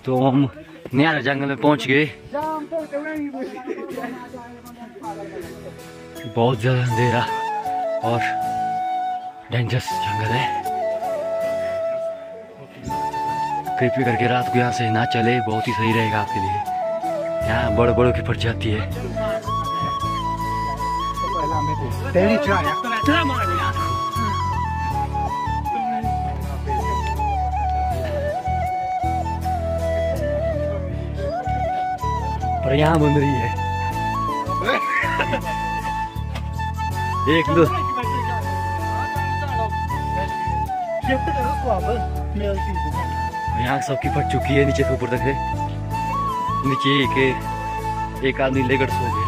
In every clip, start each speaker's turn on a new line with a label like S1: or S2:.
S1: तो हम नया जंगल में पहुंच गए। बहुत ज्यादा अंधेरा और डेंजरस जंगल है। कृपया करके रात को यहाँ से ना चले, बहुत ही सही रहेगा आपके लिए। यहाँ बड़े बड़ों की प्रजाति है। और यहाँ बन रही है एक दो। यहाँ सबकी फट चुकी है नीचे से ऊपर तक है। नीचे एक आदमी लेकर सो गया।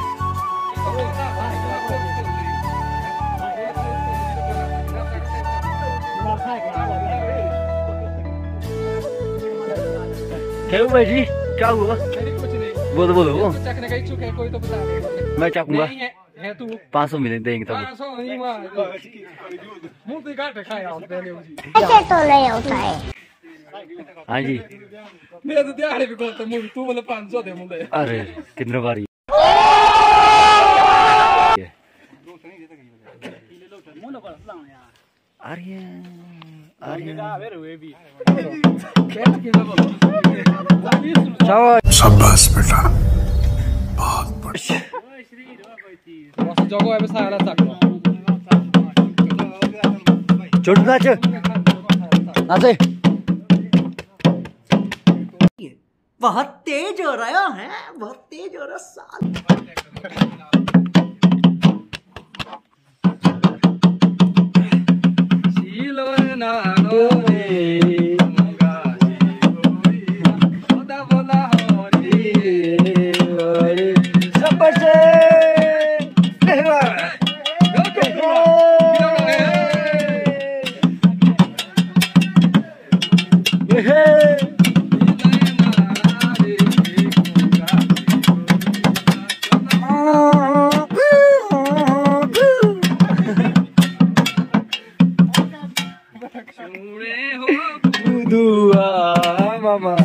S1: क्या हुआ भाई जी, क्या हुआ? बोलो बोलो।
S2: चखने का इच्छुक है कोई तो बता दे।
S1: मैं चाहूंगा
S2: है तू
S1: 500 मिले देंगे तब।
S2: 500 नहीं मार मुंह तो काट खाया होते हैं जी।
S3: ऐसे तो नहीं होता है।
S1: हाँ जी
S2: मेरा तो दिहाड़ी भी कोता मुंह तू बोले 500 दे मुंडे।
S1: अरे कितने बारी
S4: शाबाश बेटा, बहुत बढ़िया।
S2: जगह है सारा सकता
S1: छोड़ नाच नाचे।
S5: बहुत तेज हो रहा है, बहुत तेज हो रहा साल।
S1: मामा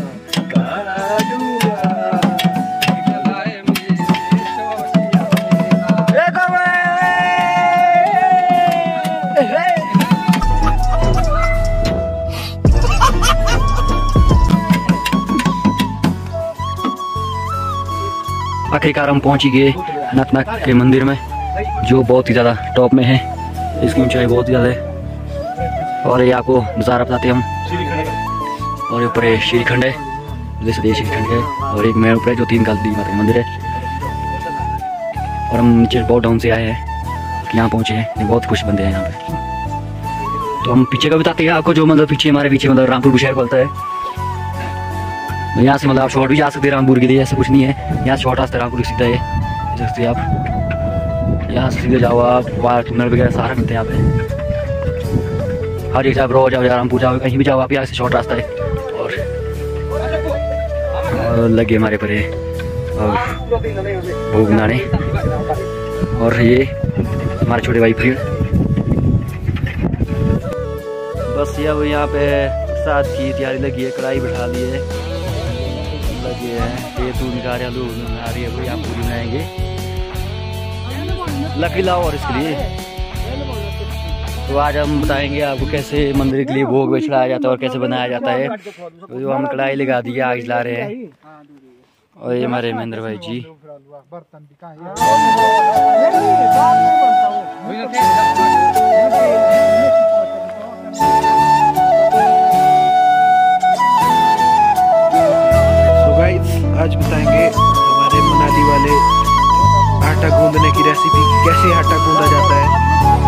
S1: आखिरकार हम पहुंच ही गए अनंतनाग के मंदिर में, जो बहुत ही ज़्यादा टॉप में है। इसकी ऊंचाई बहुत ही ज़्यादा है और ये आपको नज़ारा बताते हैं हम। और ऊपर श्रीखंड है, जैसे श्रीखंड है और एक मेन ऊपर है जो 3 काल देवी माता का मंदिर है। और हम नीचे बहुत डाउन से आए हैं, यहाँ पहुँचे हैं। ये बहुत खुश बंदे हैं यहाँ पे। तो हम पीछे का बताते हैं आपको, जो मतलब पीछे हमारे पीछे मतलब रामपुर शहर बोलता है। यहाँ से मतलब आप शॉर्ट भी जा सकते हैं रामपुर के लिए, ऐसा कुछ नहीं है। यहाँ शॉर्ट रास्ता रामपुर सीधा है, देख सकते हैं आप। यहाँ से सीधे जाओ आप, बाहर टनल वगैरह सारा मिलते हैं यहाँ पे। हर एक जगह रोज जाओ, रामपुर जाओ, कहीं भी जाओ आप, यहाँ से शॉर्ट रास्ता है। और लगे हमारे परे भोग बनाने। और ये हमारे छोटे भाई फ्रीड। बस ये अब यहाँ पे प्रसाद की तैयारी लगी है, कढ़ाई बैठा ली है, लगे हैं। ये तू निकाल रहे आलू बना रही है, कोई आप पूरी बनाएंगे। लकड़ी लाओ और इसके लिए। तो आज हम बताएंगे आपको कैसे मंदिर के लिए भोग में चढ़ाया जाता है और कैसे बनाया जाता है। तो जो हम कढ़ाई लगा दी है, आग जला रहे हैं। और ये हमारे महेंद्र भाई जी।
S4: आज बताएंगे हमारे मनाली वाले आटा गूंदने की रेसिपी, कैसे आटा गूंदा जाता है।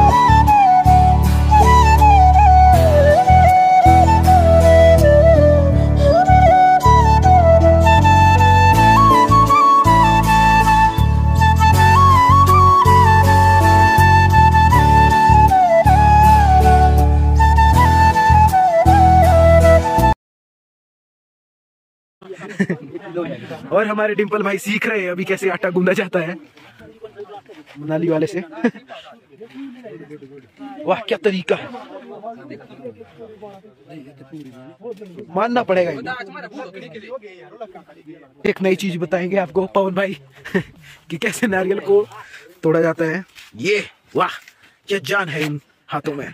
S4: और हमारे डिम्पल भाई सीख रहे हैं अभी कैसे आटा गूंदा जाता है मनाली वाले से। वाह क्या तरीका है, मानना पड़ेगा। एक नई चीज बताएंगे आपको पवन भाई कि कैसे नारियल को तोड़ा जाता है। ये वाह क्या जान है इन हाथों में।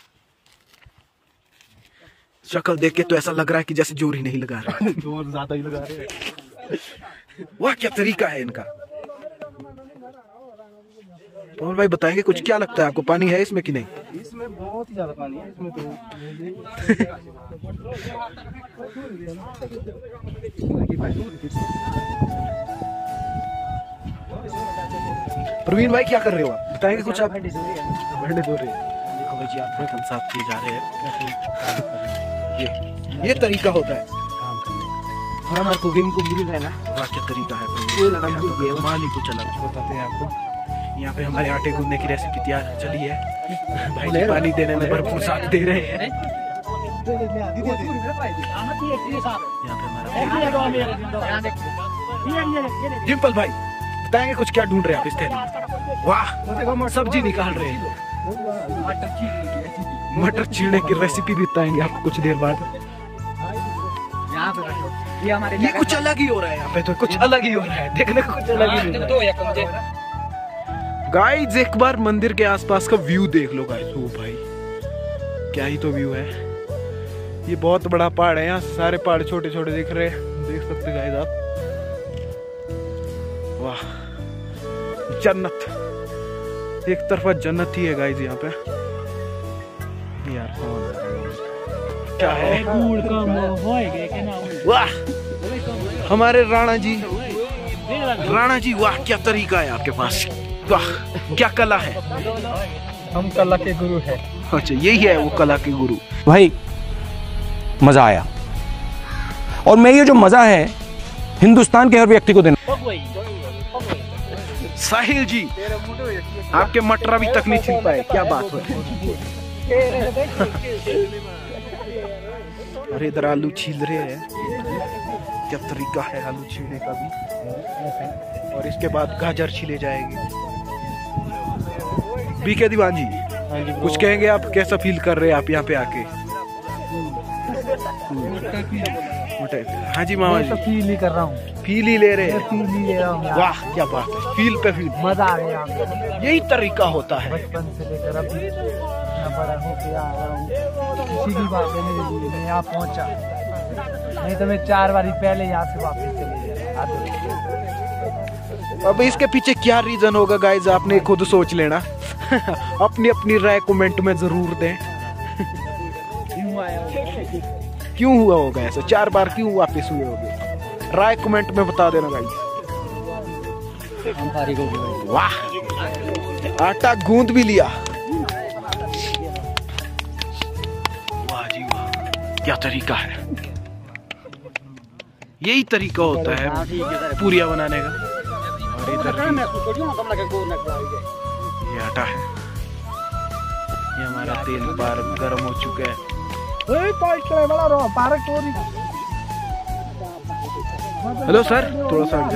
S4: शक्ल देख के तो ऐसा लग रहा है कि जैसे जोर ही नहीं लगा रहा जोर ज्यादा ही लगा रहे हैं। वाह क्या तरीका है इनका। पवन भाई बताएंगे कुछ, क्या लगता है आपको, पानी है इसमें कि नहीं?
S2: इसमें बहुत ही ज्यादा पानी है इसमें तो।
S4: प्रवीण भाई क्या कर रहे हो आप, बताएंगे कुछ आप? भांडे धो रहे हैं। देखो भाई जी आप हम साथ किए जा रहे हैं। ये तरीका होता है और हमारे को गेम को मिल रहा है ना। वाह क्या तरीका है, मान ही कुछ अलग बताते हैं आपको। यहाँ पे हमारे आटे गूंदने की रेसिपी तैयार चली है। भाई जी पानी देने में भरपूर साथ दे रहे हैं। डिम्पल भाई बताएंगे कुछ, क्या ढूंढ रहे हैं आप इस थैली में? वाह सब्जी निकाल रहे हैं, मटर चीरने की रेसिपी भी बताएंगे आपको कुछ देर बाद। ये कुछ अलग ही हो रहा है यहाँ पे, तो कुछ अलग ही हो रहा है, देखने को कुछ अलग ही हो रहा है। गाइस एक बार मंदिर के आसपास का व्यू देख लो गाइस। ओ भाई क्या ही तो व्यू है। ये बहुत बड़ा पहाड़ है, यहाँ सारे पहाड़ छोटे छोटे दिख रहे हैं, देख सकते हैं गाइस आप। वाह जन्नत, एक तरफा जन्नत ही है गाइस यहाँ पे। यार क्या है, वाह हमारे राणा जी वाह क्या तरीका है आपके पास, वाह क्या कला है।
S2: हम कला के गुरु है।
S4: अच्छा यही है वो कला के गुरु।
S3: भाई मजा आया, और मैं ये जो मजा है हिंदुस्तान के हर व्यक्ति को देना।
S4: साहिल जी आपके मटर अभी तक नहीं छिल पाए, क्या बात है। अरे इधर आलू छील रहे हैं, क्या तरीका है आलू छीलने का भी, और इसके बाद गाजर छीले जाएंगे। बीके दीवान जी कुछ कहेंगे आप, कैसा फील कर रहे हैं आप यहाँ पे आके? हाँ जी मामा जी
S2: फील ही कर रहा हूँ,
S4: फील ही ले रहे हैं,
S2: फील ही ले रहा हूँ।
S4: वाह क्या बात है, फील पे फील,
S2: मजा आ गया यहाँ,
S4: यही तरीका होता है।
S2: बचपन से लेकर अभी बड़ा हो के आ रहा हूँ, किसी की बात है मेरे लिए, मैं यहाँ पहुँचा, नहीं तो मैं 4 बार पहले यहाँ से वापस चले जाता।
S4: अब इसके पीछे क्या रीजन होगा गाइज, आपने खुद सोच लेना। अपनी अपनी राय कमेंट में जरूर दें। क्यों हुआ होगा ऐसा, 4 बार क्यों वापस हुए होंगे, राय कमेंट में बता देना गाइज। वाह आटा गूंद भी लिया, वाह जी वाह क्या तरीका है। यही तरीका होता है पूरियां बनाने का। और इधर ये आटा है, ये हमारा तेल बार गर्म हो चुका है। हेलो सर थोड़ा सा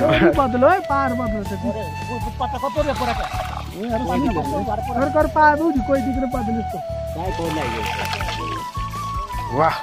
S4: वाह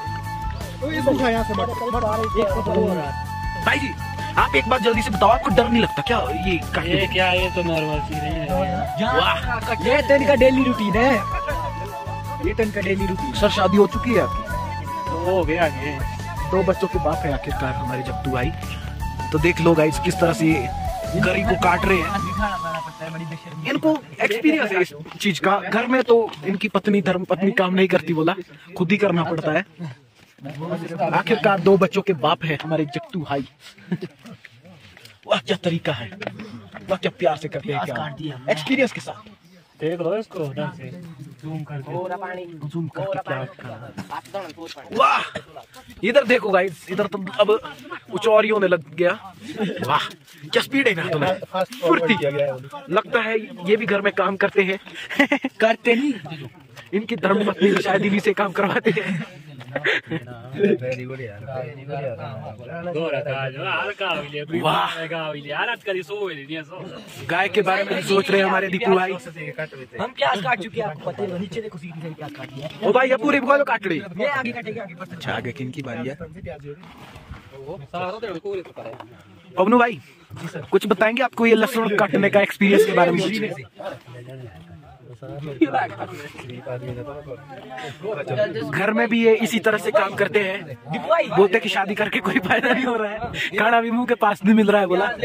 S4: भाई जी आप एक बात जल्दी से बताओ, आपको डर नहीं लगता क्या? ये
S2: क्या है, तो नॉर्मल सी है।
S4: वाह
S5: ये तो इनका डेली रूटीन है, ये तो इनका डेली रूटीन।
S4: सर शादी हो चुकी है आपकी?
S2: हो गया,
S4: 2 बच्चों के बाप है आखिरकार हमारे जगतू भाई। तो देख लो गाइस किस तरह से गरी को काट रहे हैं। इनको एक्सपीरियंस है इस चीज का, घर में तो इनकी पत्नी धर्म पत्नी काम नहीं करती, बोला खुद ही करना पड़ता है। आखिरकार 2 बच्चों के बाप है हमारे जगतू भाई। वाह क्या तरीका है, वाह क्या प्यार से करते हैं, क्या एक्सपीरियंस के साथ।
S2: देख लो इसको ढंग से जूम करके,
S4: जूम करके क्या कर। वाह इधर देखो गाइस, इधर तो अब कुछ और ही होने लग गया। वाह क्या स्पीड है ना, तुम्हें फुर्ती लगता है ये भी घर में काम करते हैं। करते नहीं, इनकी धर्मपत्नी शायद इन्हीं से काम करवाते हैं। गाय के बारे में सोच रहे हैं हमारे दीपू भाई।
S5: हम प्याज काट चुके हैं, आपको पता है, नीचे देखो सीधी सीधी प्याज काटी है।
S4: ओ भाई ये पूरी बोलो काट रही।
S5: ये आगे कटेगा, आगे बढ़।
S4: अच्छा आगे किन की बारी है? पवनू भाई कुछ बताएंगे आपको ये लहसुन काटने का एक्सपीरियंस के बारे में? घर में भी ये इसी तरह से काम करते हैं। बोलते कि शादी करके कोई फायदा नहीं हो रहा है, खाना भी मुंह के पास नहीं मिल रहा है। बोला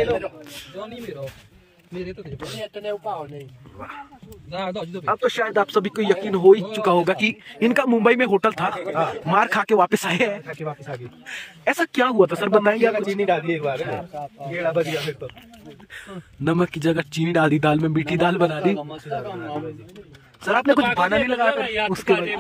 S4: अब तो शायद आप सभी को यकीन हो ही चुका होगा कि इनका मुंबई में होटल था, मार खा के वापस आए हैं। ऐसा क्या हुआ था सर, बताएंगे आप?
S6: चीनी डाल दी एक बार, फिर तो
S4: नमक की जगह चीनी डाल दी, दाल में मीठी दाल बना दी। सर आपने कुछ बहाना नहीं लगाया उसके बाद?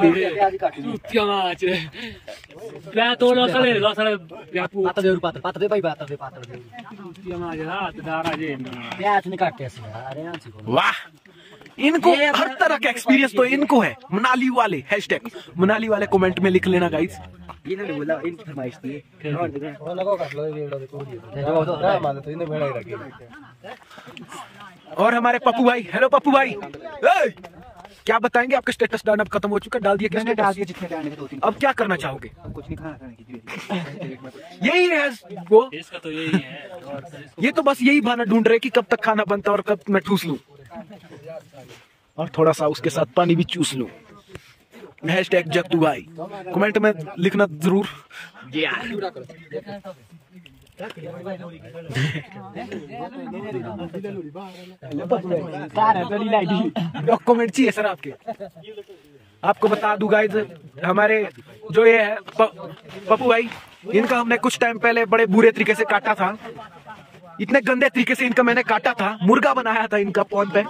S4: वाह, इनको हर तरह का एक्सपीरियंस तो इनको है। मनाली वाले हैशटैग मनाली वाले कमेंट में लिख लेना गाइस।
S5: इन्होंने बोला इनकी फरमाइश थी।
S4: और हमारे पप्पू भाई, हेलो पप्पू भाई, क्या बताएंगे? आपका स्टेटस डालना खत्म हो चुका, डाल दिया क्या?
S5: डाल दिया जितने डालने थे।
S4: अब क्या करना चाहोगे?
S5: कुछ नहीं, खाना खाने की
S4: यही है वो,
S7: इसका तो यही है।
S4: ये तो बस यही बहाना ढूंढ रहे कि कब तक खाना बनता और कब मैं ठूस लूं और थोड़ा सा उसके साथ पानी भी चूस लूं। हैशटैग जगतू भाई कमेंट में लिखना जरूर। डॉक्यूमेंट चाहिए सर आपके? आपको बता दूं गाइस, हमारे जो ये है पप्पू भाई, इनका हमने कुछ टाइम पहले बड़े बुरे तरीके से काटा था। इतने गंदे तरीके से इनका मैंने काटा था, मुर्गा बनाया था इनका फोन पे।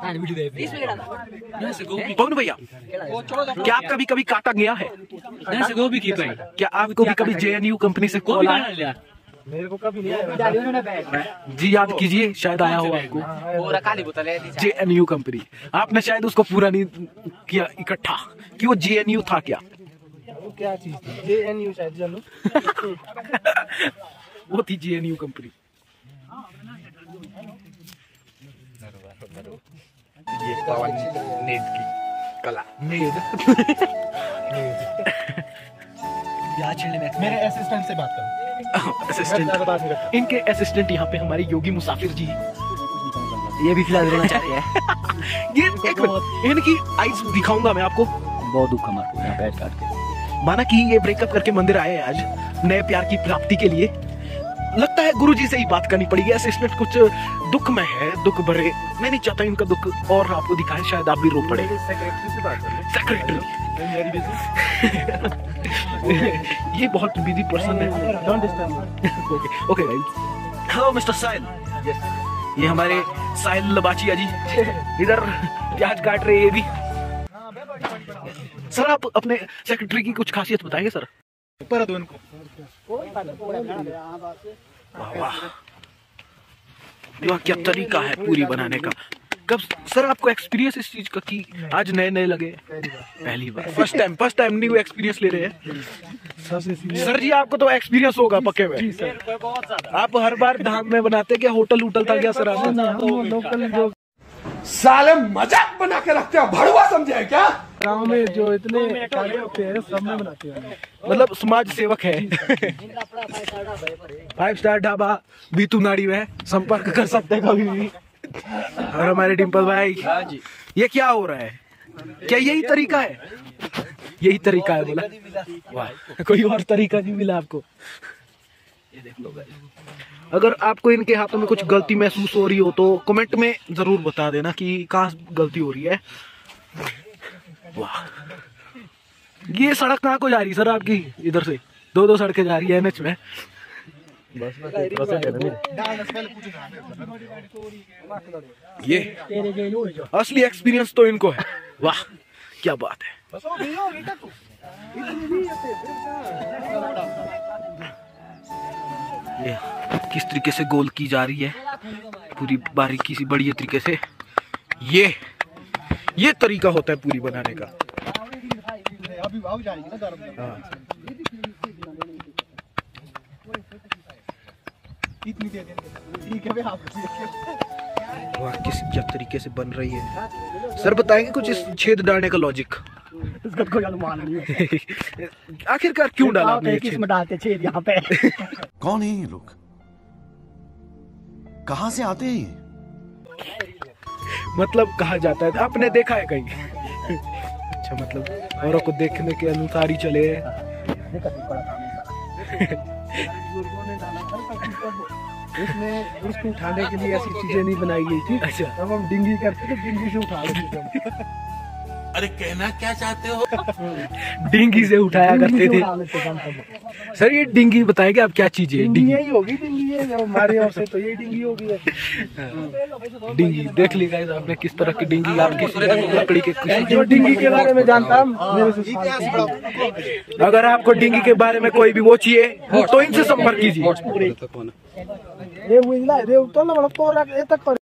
S4: पवन भैया, क्या आप कभी कभी काटा गया है?
S7: गोभी की पाई
S4: क्या आपको भी कभी JNU कंपनी से कॉल आया?
S6: मेरे को कभी नहीं आया।
S4: जी याद कीजिए, शायद आया हो आपको। JNU कंपनी, आपने शायद उसको पूरा नहीं किया इकट्ठा कि वो JNU था क्या?
S6: वो क्या चीज थी? JNU शायद जानू।
S4: वो थी JNU कंपनी।
S6: ये पवन नेद की कला।
S4: नेद
S6: मेरे असिस्टेंट से बात करो।
S4: असिस्टेंट, इनके असिस्टेंट यहाँ पे हमारे योगी मुसाफिर जी,
S5: ये भी फिलहाल रहना चाह रहे हैं।
S4: ये एक मिनट, इनकी आईज दिखाऊंगा मैं आपको।
S1: बहुत दुख हमारे को यहाँ बैठ काट के।
S4: माना कि ये ब्रेकअप करके मंदिर आए हैं आज नए प्यार की प्राप्ति के लिए। लगता है गुरुजी से ही बात करनी पड़ेगी। असिस्टेंट कुछ दुख में है, दुख भरे। मैं नहीं चाहता इनका दुख और आपको दिखाए, शायद आप भी रो पड़े। सेक्रेटरी ये बहुत बिजी पर्सन है। Okay guys, hello mister Sahil. ये हमारे साहिल लबाचिया जी इधर प्याज काट रहे हैं। ये भी सर, आप अपने सेक्रेटरी की कुछ खासियत बताएंगे सर?
S6: पर दो इनको।
S4: वाह वाह, क्या तरीका है पूरी बनाने का। कब सर आपको एक्सपीरियंस इस चीज का कि आज नए नए लगे? पहली बार, फर्स्ट टाइम न्यू एक्सपीरियंस ले रहे हैं। सर जी आपको तो एक्सपीरियंस होगा पक्के में। आप हर बार धाम में बनाते क्या? होटल था क्या सर आप?
S6: लोकल जो
S3: साले मजाक बना के रखते हो, भड़वा समझे क्या?
S6: गांव में जो इतने कार्य होते हैं सब में बनाते हैं।
S4: मतलब समाज सेवक है। 5 स्टार ढाबा बीतू नाड़ी में संपर्क कर सकते हैं कभी भी। और हमारे डिम्पल भाई, ये क्या हो रहा है? क्या यही तरीका है? यही तरीका है बोला? वाह, कोई और तरीका नहीं मिला आपको? ये देख लो भाई, अगर आपको इनके हाथों में कुछ गलती महसूस हो रही हो तो कमेंट में जरूर बता देना कि कहाँ गलती हो रही है। वाह, ये सड़क कहाँ को जा रही सर आपकी? इधर से 2 सड़कें जा रही है NH में। ये असली एक्सपीरियंस तो इनको है। वाह, क्या बात है। ये किस तरीके से गोल की जा रही है पूरी बारीकी सी बढ़िया तरीके से। ये तरीका होता है पूरी बनाने का। वाह, किस क्या तरीके से बन रही है। सर बताएंगे कुछ इस छेद डालने का लॉजिक?
S6: इसका कोई अनुमान नहीं है।
S4: आखिरकार क्यों डाला आपने ये
S6: किस
S4: छेद?
S6: में डालते छेद यहाँ पे?
S8: कौन है ये लोग? कहां से आते हैं ये?
S4: मतलब कहा जाता है, आपने देखा है कहीं? अच्छा, मतलब औरों को देखने के अनुसार ही चले।
S6: इसमें उसको उठाने के लिए ऐसी चीजें नहीं बनाई गई थी।
S4: अच्छा,
S6: तब हम डिंगी करते थे, डिंगी से उठा लेते थे।
S8: अरे कहना क्या चाहते हो?
S4: डिंगी से उठाया करते थे। सर ये डिंगी बताएंगे आप क्या चीज है?
S6: डिंगी यही होगी, डिंगी है जब हमारे यहाँ से, तो ये डिंगी होगी।
S4: डिंगी देख ली गाइस आपने किस तरह की डिंगी, आप किस लकड़ी के
S6: जो डिंगी के बारे में जानता हूँ मेरे से साल।
S4: अगर आपको डिंगी के बारे में कोई भी वो चाहिए तो इनसे संपर्क कीजिए।
S6: ये तो बड़ा